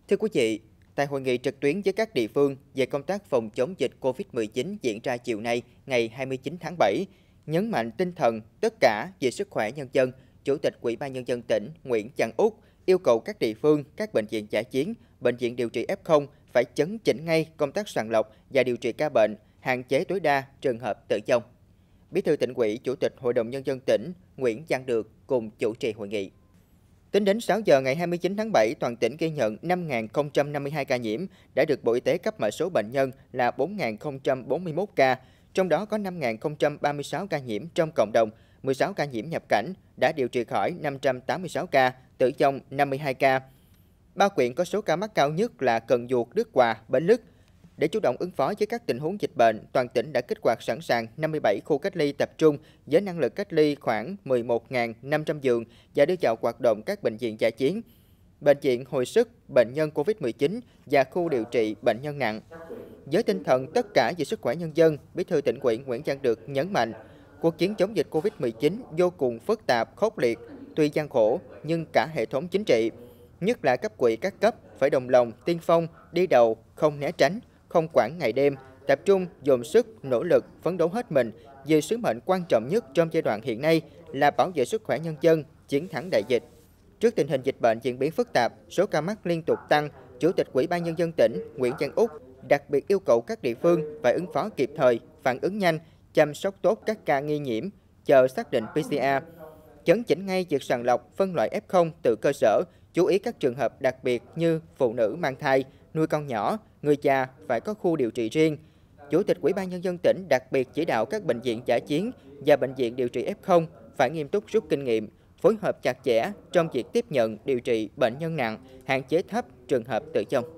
Thưa quý vị, tại hội nghị trực tuyến với các địa phương về công tác phòng chống dịch COVID-19 diễn ra chiều nay, ngày 29 tháng 7, nhấn mạnh tinh thần tất cả vì sức khỏe nhân dân, Chủ tịch Ủy ban Nhân dân tỉnh Nguyễn Văn Út yêu cầu các địa phương, các bệnh viện dã chiến, bệnh viện điều trị F0 phải chấn chỉnh ngay công tác sàng lọc và điều trị ca bệnh, hạn chế tối đa trường hợp tử vong. Bí thư Tỉnh ủy, Chủ tịch Hội đồng Nhân dân tỉnh Nguyễn Văn Được cùng chủ trì hội nghị. Tính đến 6 giờ ngày 29 tháng 7, toàn tỉnh ghi nhận 5.052 ca nhiễm, đã được Bộ Y tế cấp mã số bệnh nhân là 4.041 ca, trong đó có 5.036 ca nhiễm trong cộng đồng, 16 ca nhiễm nhập cảnh, đã điều trị khỏi 586 ca, tử vong 52 ca. Ba huyện có số ca mắc cao nhất là Cần Duộc, Đức Hòa, Bến Lức. Để chủ động ứng phó với các tình huống dịch bệnh, toàn tỉnh đã kích hoạt sẵn sàng 57 khu cách ly tập trung với năng lực cách ly khoảng 11.500 giường và đưa vào hoạt động các bệnh viện dã chiến, bệnh viện hồi sức bệnh nhân COVID-19 và khu điều trị bệnh nhân nặng. Với tinh thần tất cả vì sức khỏe nhân dân, Bí thư Tỉnh ủy Nguyễn Văn Được nhấn mạnh, cuộc chiến chống dịch COVID-19 vô cùng phức tạp, khốc liệt, tuy gian khổ nhưng cả hệ thống chính trị, nhất là cấp ủy các cấp phải đồng lòng, tiên phong, đi đầu, không né tránh, không quản ngày đêm, tập trung, dồn sức, nỗ lực, phấn đấu hết mình vì sứ mệnh quan trọng nhất trong giai đoạn hiện nay là bảo vệ sức khỏe nhân dân, chiến thắng đại dịch. Trước tình hình dịch bệnh diễn biến phức tạp, số ca mắc liên tục tăng, Chủ tịch Ủy ban Nhân dân tỉnh Nguyễn Văn Út đặc biệt yêu cầu các địa phương phải ứng phó kịp thời, phản ứng nhanh, chăm sóc tốt các ca nghi nhiễm, chờ xác định PCR, chấn chỉnh ngay việc sàng lọc, phân loại F0 từ cơ sở, chú ý các trường hợp đặc biệt như phụ nữ mang thai, nuôi con nhỏ, người già phải có khu điều trị riêng. Chủ tịch Ủy ban Nhân dân tỉnh đặc biệt chỉ đạo các bệnh viện dã chiến và bệnh viện điều trị F0 phải nghiêm túc rút kinh nghiệm, phối hợp chặt chẽ trong việc tiếp nhận điều trị bệnh nhân nặng, hạn chế thấp trường hợp tử vong.